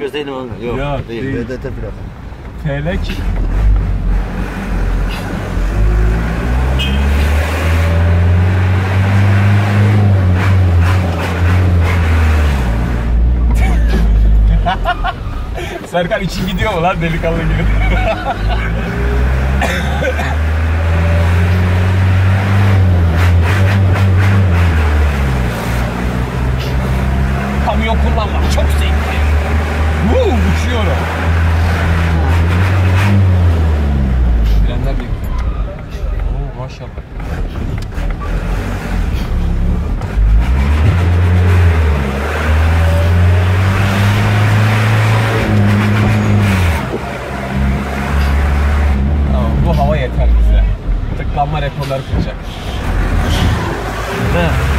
5 değil mi oğlum? Yok, Yok, değil. değil. VDT plaka. Felek. Serkan için gidiyor mu lan delikanlı gibi? Kamyon kullanmak çok zevkli. Uçuyorum. Frenler de. Oo maşallah. Bu hava yeter bize. Tıklanma rekorları kıracak. He.